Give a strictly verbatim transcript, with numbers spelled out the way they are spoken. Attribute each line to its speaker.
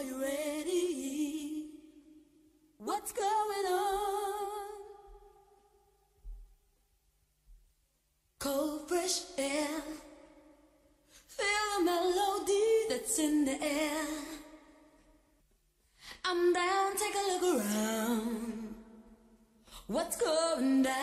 Speaker 1: you ready? What's going on? Cold, fresh air. Feel the melody that's in the air. I'm down, take a look around. What's going down?